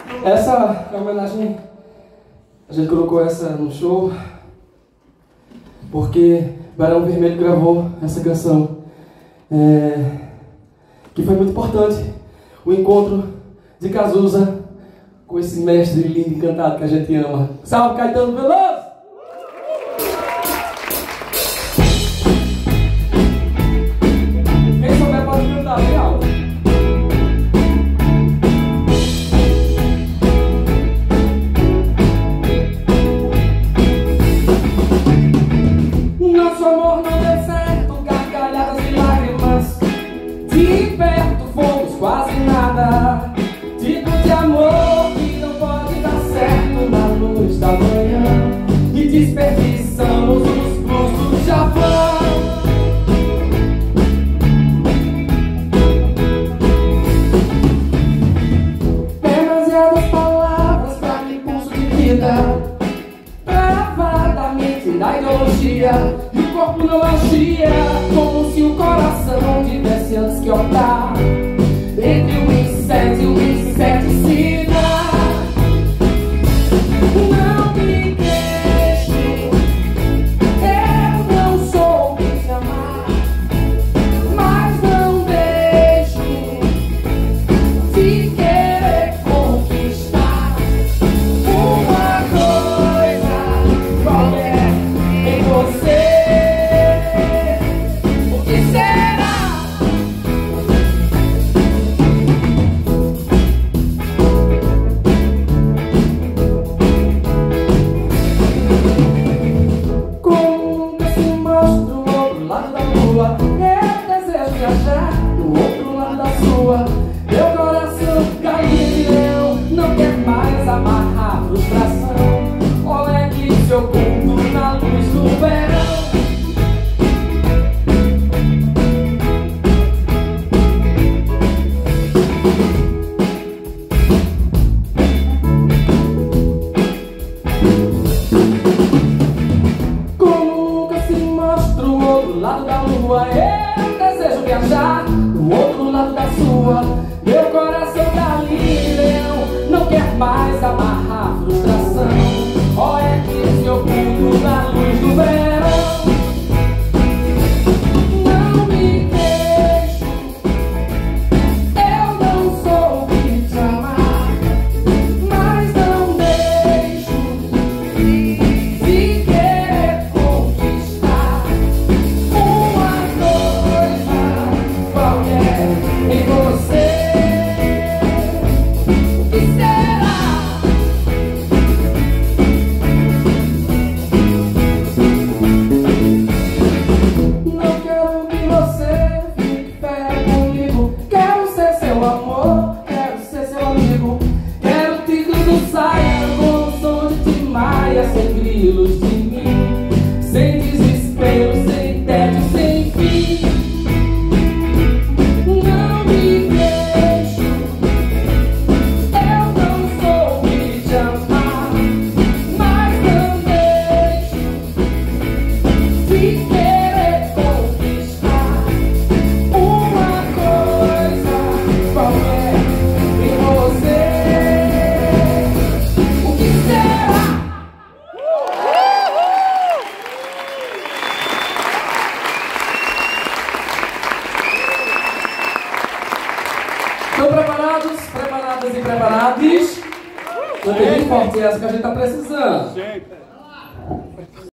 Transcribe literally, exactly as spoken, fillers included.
Essa é uma homenagem, a gente colocou essa no show porque Barão Vermelho gravou essa canção, é, que foi muito importante, o encontro de Cazuza com esse mestre lindo e encantado que a gente ama. Salve, Caetano Veloso! Quem souber pode cantar, bem alto. Nosso amor não deu certo, gargalhadas e lágrimas. De perto fomos quase nada. Tipo de amor que não pode dar certo na luz da manhã. E desperdiçamos os blues do Japão. Demasiadas palavras pra me pulso de vida, travadamente da ideologia. E o corpo não agia, como se o coração tivesse antes que optar entre o inseto e o inseticida. Não me queixo, eu não soube te amar, mas não deixo de querer conquistar uma coisa qualquer em você. O que será? Como nunca se mostra o outro lado da lua, eu desejo viajar do outro lado da sua. Meu coração galinha de leão não quer mais amarrar a frustração. Olha que se oculto na luz do verão. Como nunca se mostra o outro lado da lua, eu desejo viajar do outro lado da sua. Meu coração galinha e leão não quer mais amarrar a frustração. Olha que se oculto na luz do verão. Não me queixo, eu não soube te amar, mas não deixo de querer conquistar uma coisa qualquer em você. O que será? Não quero que você fique perto comigo. Quero ser seu amor, quero ser seu amigo. Quero que tudo saia com o som de Timaya, sem grilos de mim, sem desespero, sem tédio, sem fim. Não me deixo, eu não soube te amar, mas não deixo de querer conquistar uma coisa qualquer em você. O que será? Estão preparados? Preparadas e preparados? Não tem bem forte essa que a gente está precisando.